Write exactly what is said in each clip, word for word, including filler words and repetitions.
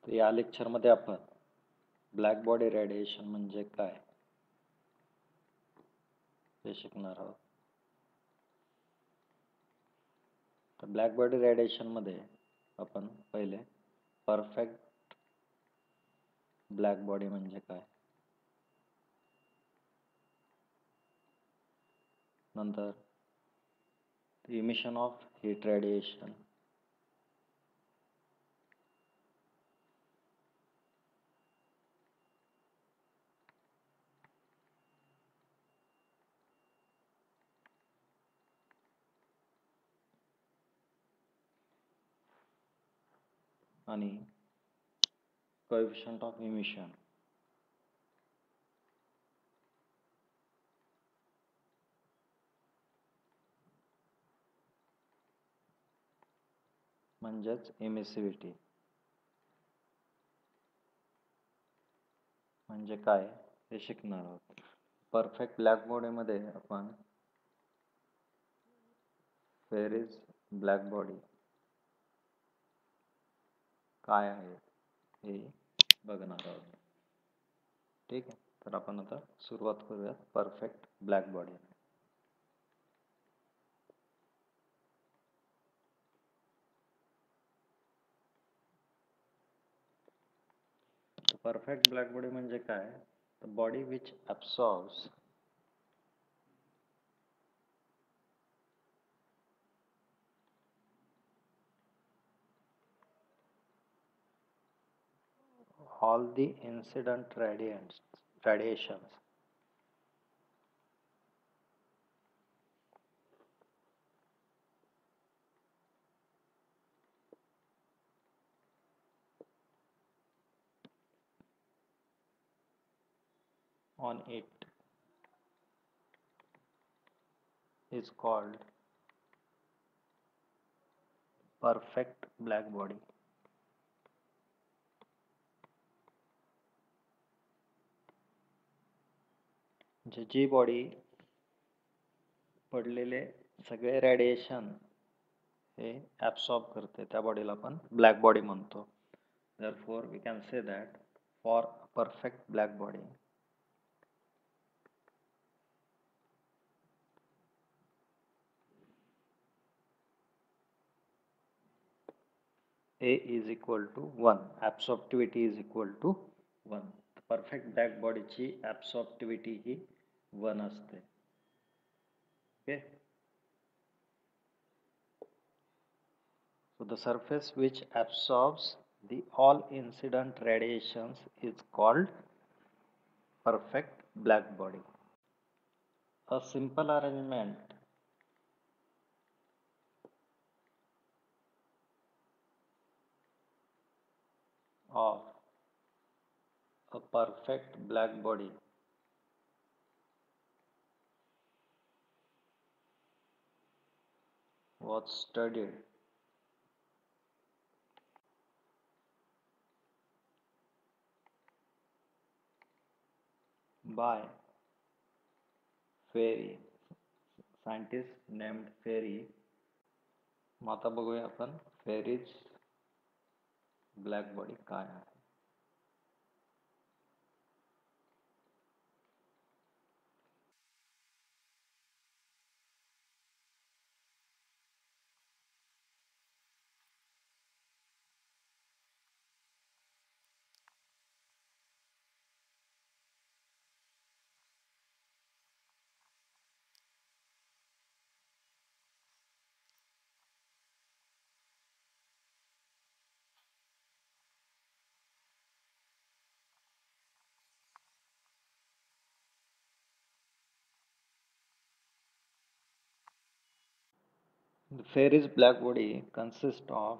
तर या लेक्चरमध्ये आपण ब्लॅक बॉडी रेडिएशन म्हणजे काय हे शिकणार आहोत. तर ब्लॅक बॉडी रेडिएशन मध्ये आपण पहिले परफेक्ट ब्लॅक बॉडी म्हणजे काय, नंतर इमिशन ऑफ हीट रेडिएशन, आणि कोएफिशिएंट ऑफ इमिशन. म्हणजेच एमिसिव्हिटी म्हणजे काय हे शिकणार आहोत. परफेक्ट ब्लॅक बॉडी मध्ये आपण फेरिस ब्लॅक बॉडी काय आहे हे बघणार आहोत. ठीक आहे, तर आपण आता सुरुवात करूया perfect black body. Perfect black body म्हणजे काय, the body which absorbs all the incident radiants radiations on it is called perfect black body. म्हणजे जी बॉडी पडलेले सगळे रेडिएशन हे ॲब्सॉर्ब करते त्या बॉडीला आपण ब्लॅक बॉडी म्हणतो. Therefore we can say that for a perfect black body A is equal to one, absorptivity is equal to one. Perfect black body ची absorptivity ही one असते. Okay, so the surface which absorbs the all incident radiations is called perfect black body. A simple arrangement of a perfect black body was studied by Ferri, scientist named Ferri. मग आता बघूया आपण fairies black body काय आहे. The Ferri's black body consists of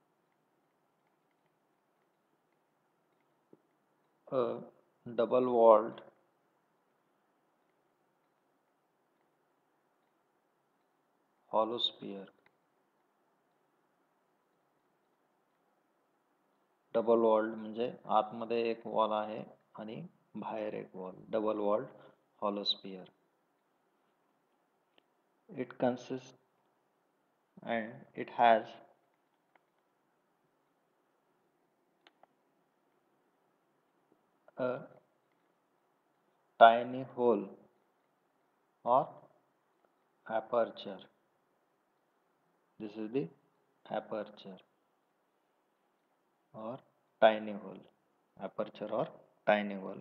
a double-walled hollow sphere. Double walled म्हणजे आतमध्ये एक wall आहे आणि बाहेर एक wall. Double walled hollow sphere. It consists and it has a tiny hole or aperture. This is the aperture or tiny hole. Aperture or tiny hole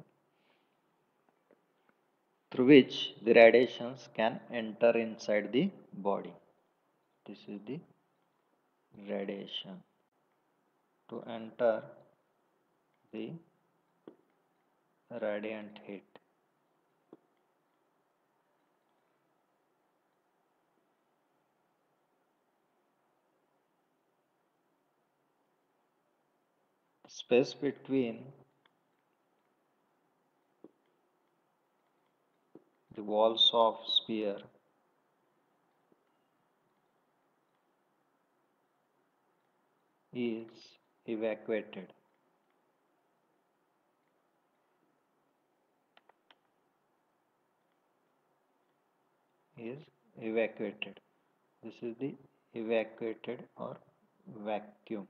through which the radiations can enter inside the body. This is the radiation to enter the radiant heat. The space between the walls of sphere is evacuated. Is evacuated. This is the evacuated or vacuum.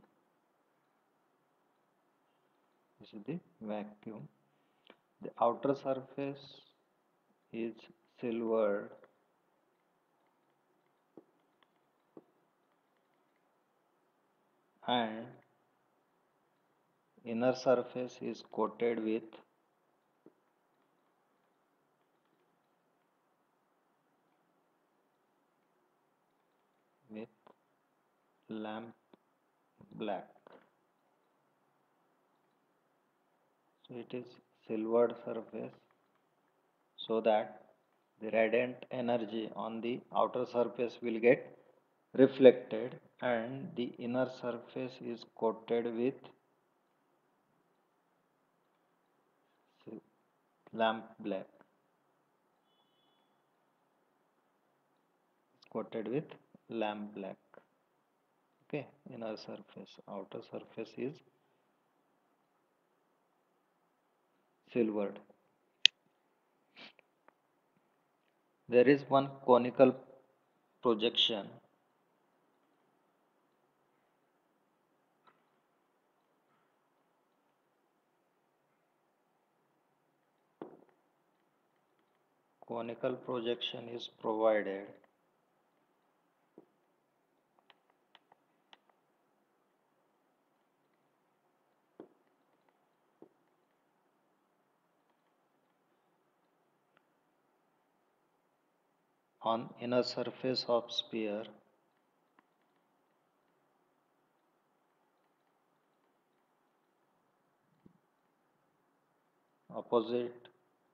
This is the vacuum. The outer surface is silvered and inner surface is coated with with lamp black. So it is silvered surface so that the radiant energy on the outer surface will get reflected and the inner surface is coated with lamp black. It's coated with lamp black. Okay, inner surface, outer surface is silvered. There is one conical projection conical projection is provided on inner surface of sphere opposite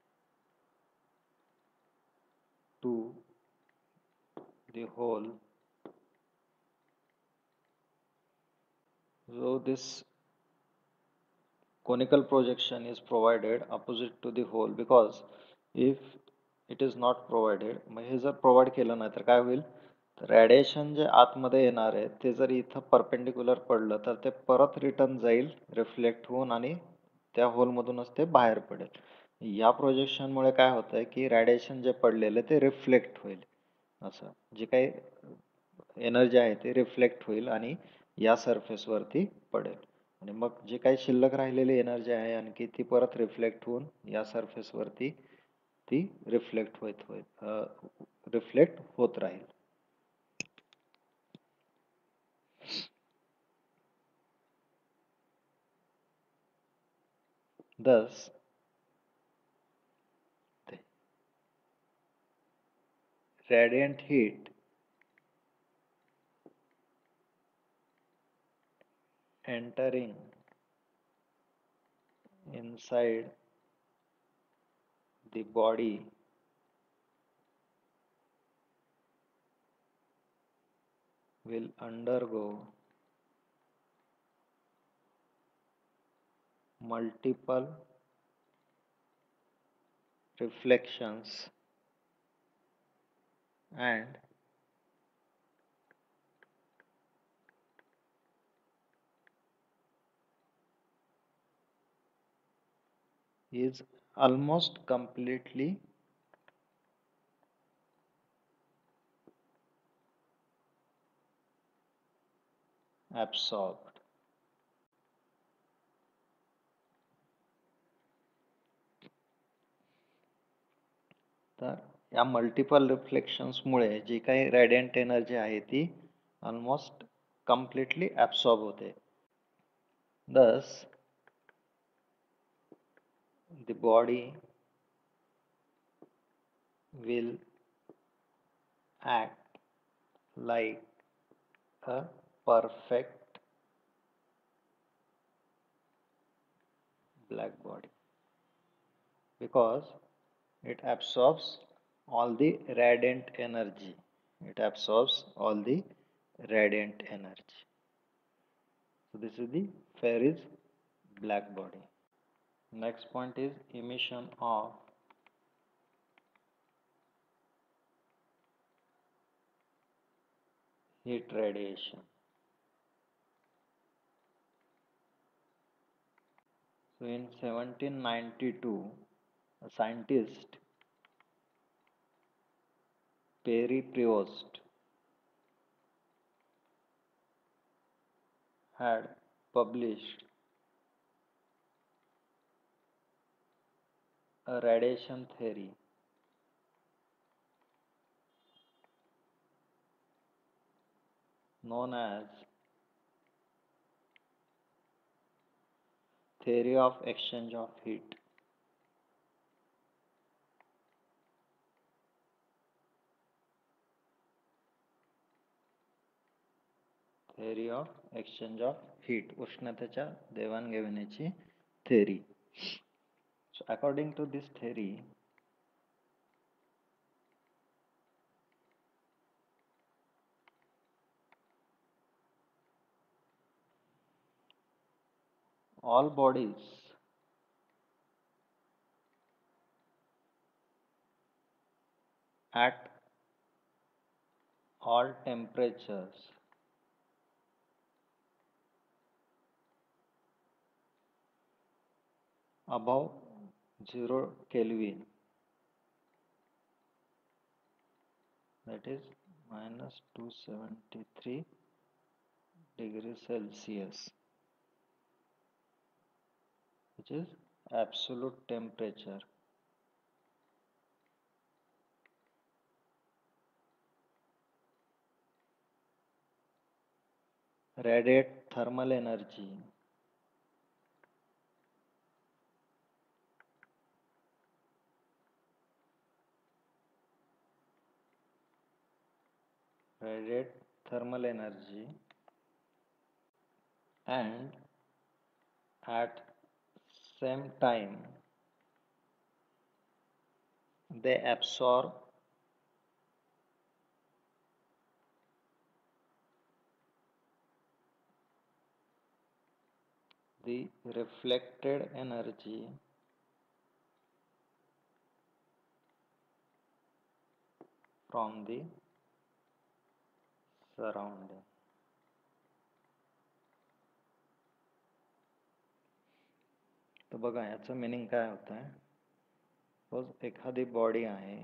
to the hole. So this conical projection is provided opposite to the hole because if it is not provided, मग हे जर provide केलं नाही तर काय होईल, तर radiation जे आतमध्ये येणार आहे ते जर इथं परपेंडिक्युलर पडलं तर ते परत रिटर्न जाईल रिफ्लेक्ट होऊन आणि त्या होलमधूनच ते बाहेर पडेल. या प्रोजेक्शनमुळे काय होतंय की रॅडिएशन जे पडलेलं ते रिफ्लेक्ट होईल. असं जे काही एनर्जी आहे ते रिफ्लेक्ट होईल आणि या सरफेस वरती पडेल आणि मग जे काही शिल्लक राहिलेली एनर्जी आहे आणखी ती परत रिफ्लेक्ट होऊन या सरफेस वरती ती रिफ्लेक्ट होत होत रिफ्लेक्ट होत राहील. Thus the radiant heat entering inside the body will undergo multiple reflections and is almost completely absorbed. तर या मल्टिपल रिफ्लेक्शन्समुळे जी काही रॅडियंट एनर्जी आहे ती ऑलमोस्ट completely absorb होते. Thus, the body will act like a perfect black body because it absorbs all the radiant energy. It absorbs all the radiant energy. So this is the Fairy's black body. Next point is emission of heat radiation. So in seventeen ninety-two, a scientist, Pierre Prevost, had published a radiation theory known as theory of exchange of heat. Theory of exchange of heat, उष्णतेच्या देवाणघेवाणीची theory. So according to this theory, all bodies at all temperatures above zero Kelvin, that is minus two hundred seventy-three degrees Celsius, which is absolute temperature, radiate thermal energy radiate thermal energy and at same time they absorb the reflected energy from the surrounding. तर बघा याचं meaning काय होत आहे. Suppose एखादी body आहे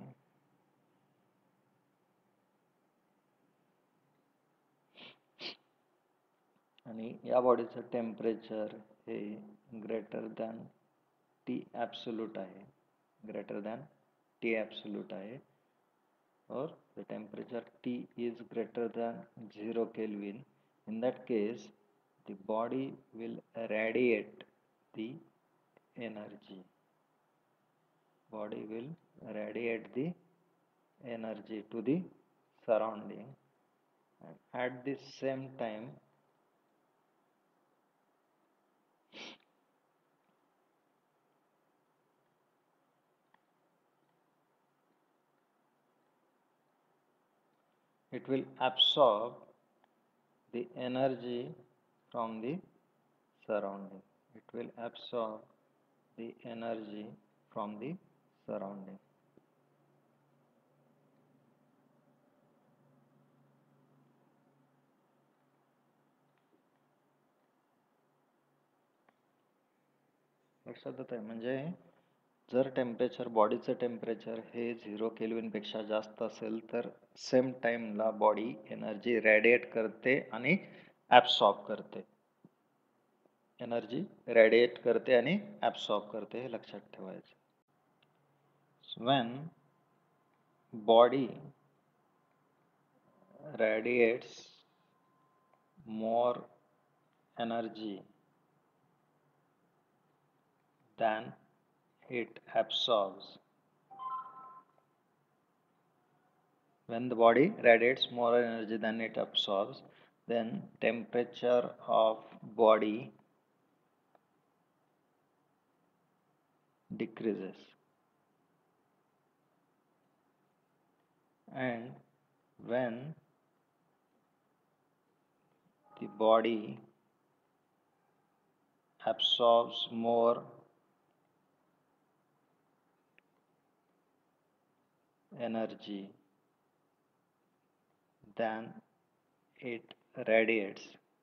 आणि या बॉडीचं टेम्परेचर हे ग्रेटर दॅन टी ॲब्सोल्यूट आहे, ग्रेटर दॅन टी ॲब्सोल्यूट आहे, or the temperature T is greater than zero Kelvin. In that case, the body will radiate the energy. Body will radiate the energy to the surrounding, and at the same time it will absorb the energy from the surrounding. It will absorb the energy from the surrounding. लक्षात येत आहे. म्हणजे जर temperature बॉडीचं temperature हे zero kelvin पेक्षा जास्त असेल तर सेम टाइमला बॉडी एनर्जी रॅडिएट करते आणि ॲब्सॉर्ब करते. एनर्जी रॅडिएट करते आणि ॲब्सॉर्ब करते, हे लक्षात ठेवायचं. When body radiates more energy than it absorbs. When the body radiates more energy than it absorbs, then temperature of body decreases. And when the body absorbs more energy than it radiates,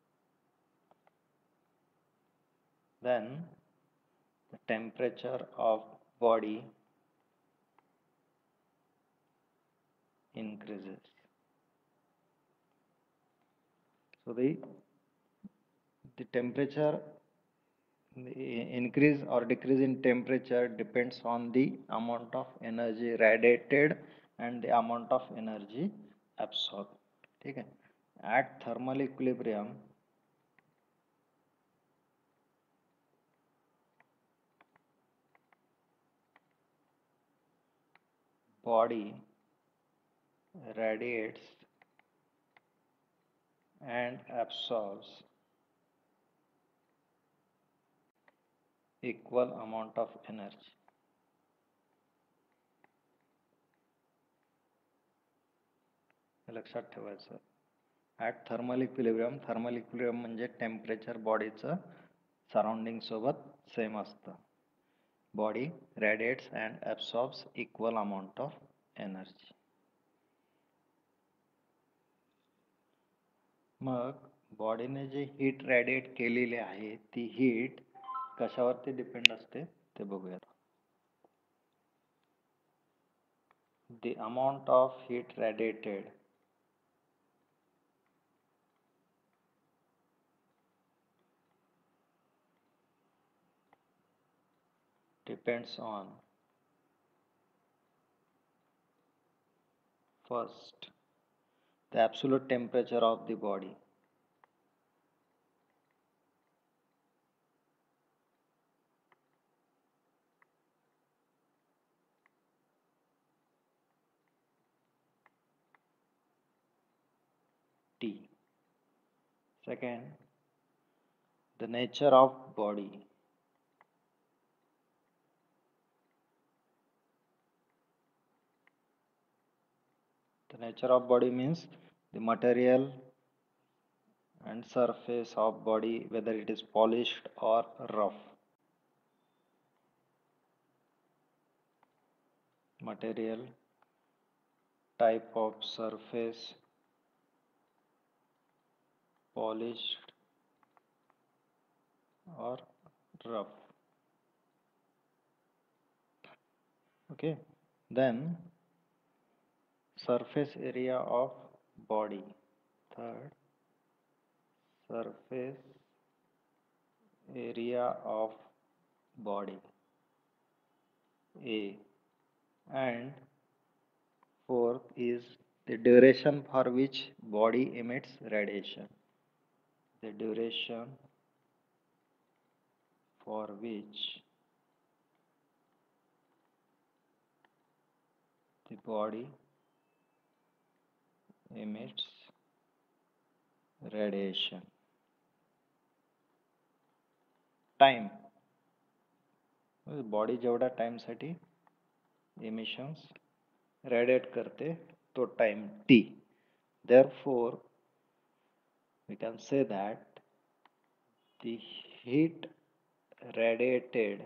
then the temperature of body increases. So the the temperature the increase or decrease in temperature depends on the amount of energy radiated and the amount of energy absorbed. ठीक है. At thermal equilibrium, body radiates and absorbs equal amount of energy. लक्षात ठेवायचं. At thermal equilibrium, thermal equilibrium म्हणजे temperature बॉडीचं surrounding सोबत same असतं. Body radiates and absorbs equal amount of energy. मग बॉडीने जे हीट रॅडिएट केलेली आहे ती हीट कशावरती डिपेंड असते ते बघूया. The amount of heat radiated depends on first the absolute temperature of the body. T. Second, the nature of body. The nature of body means the material and surface of body, whether it is polished or rough. Material, type of surface, polished or rough. Okay, then surface area of body. Third, surface area of body, A. And fourth is the duration for which body emits radiation. The duration for which the body emits radiation. Time. Body जेवढा टाइमसाठी emissions radiate करते तो time T. Therefore, we can say that the heat radiated,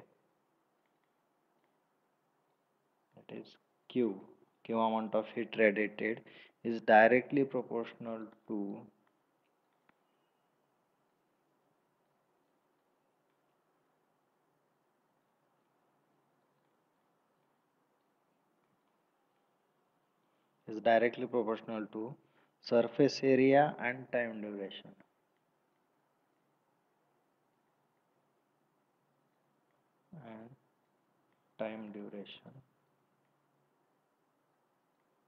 that is Q, Q amount of heat radiated is directly proportional to is directly proportional to surface area and time duration. And time duration.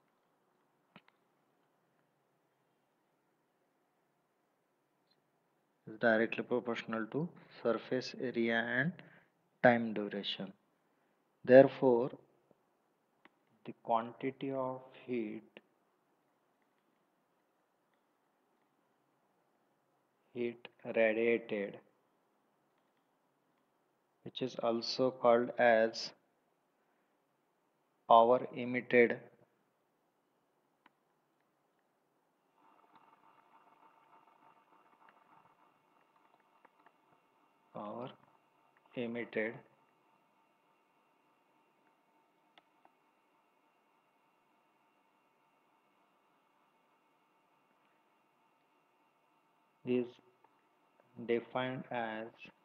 is directly proportional to surface area and time duration. Therefore, the quantity of heat heat radiated, which is also called as power emitted, power emitted is defined as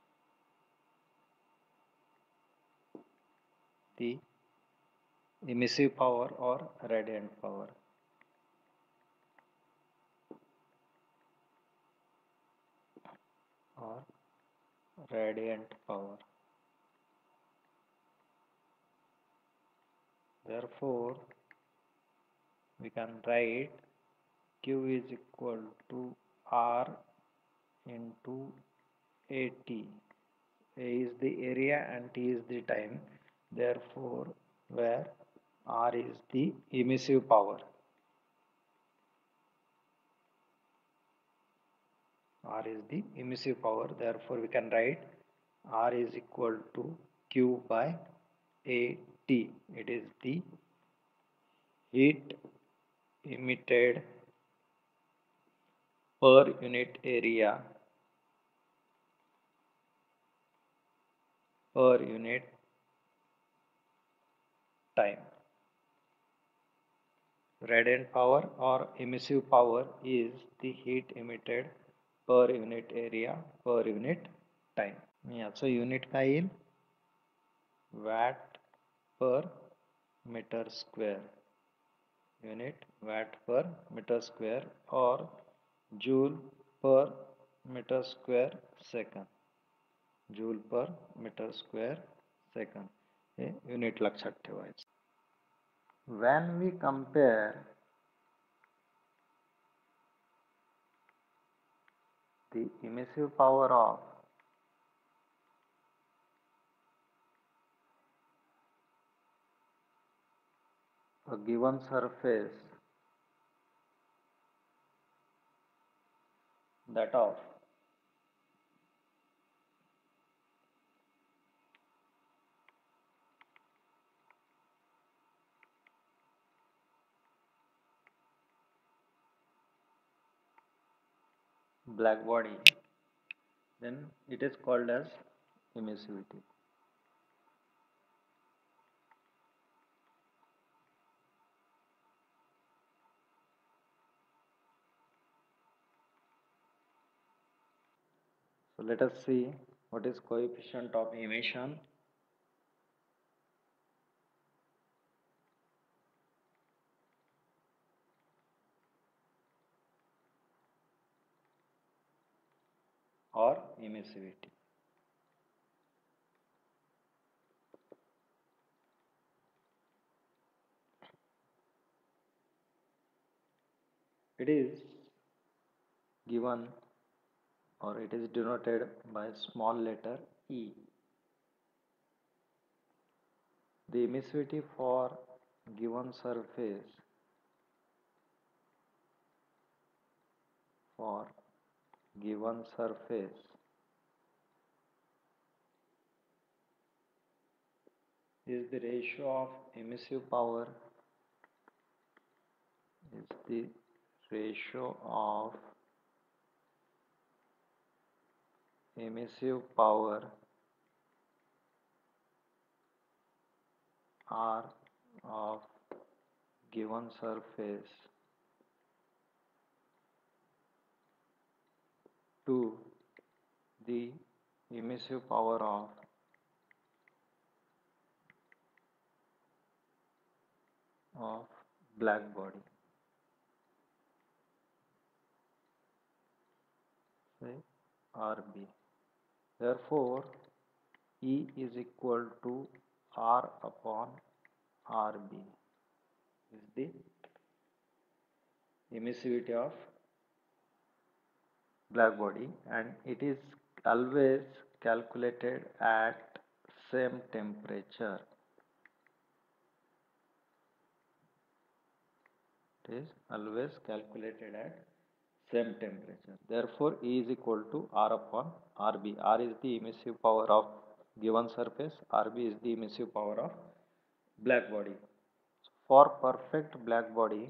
the emissive power or radiant power. Or radiant power. Therefore, we can write Q is equal to R into A T. A is the area and T is the time. Therefore, where R is the emissive power. R is the emissive power. Therefore, we can write R is equal to Q by A T. It is the heat emitted per unit area per unit time. Radiant power or emissive power is the heat emitted per unit area per unit time. याचं unit काय येईल watt per metre square unit watt per meter square or joule per meter square second. Joule per meter square second. हे unit लक्षात ठेवायचं. When we compare the emissive power of a given surface that of black body, then it is called as emissivity. So let us see what is coefficient of emission. Or emissivity. It is given or it is denoted by small letter E. The emissivity for given surface for given surface is the ratio of emissive power is the ratio of emissive power R of given surface to the emissive power of of black body. Say R B. Therefore, E is equal to R upon R B is the emissivity of black body, and it is always calculated at same temperature. It is always calculated at same temperature. Therefore, E is equal to R upon R B. R is the emissive power of given surface. R B is the emissive power of black body. For perfect black body,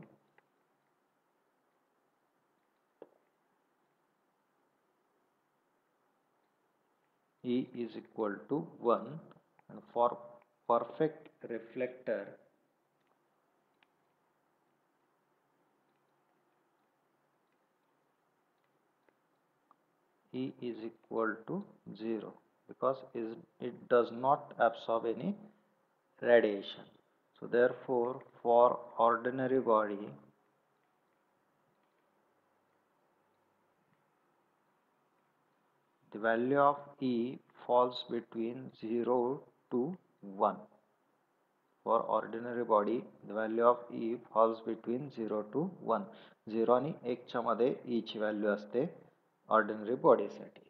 E is equal to one, and for perfect reflector, E is equal to zero, because it does not absorb any radiation. So therefore, for ordinary body, the value of E falls between zero to one. For ordinary body, the value of E falls between zero to one. zero आणि एक च्या मध्ये E ची value असते ordinary बॉडीसाठी.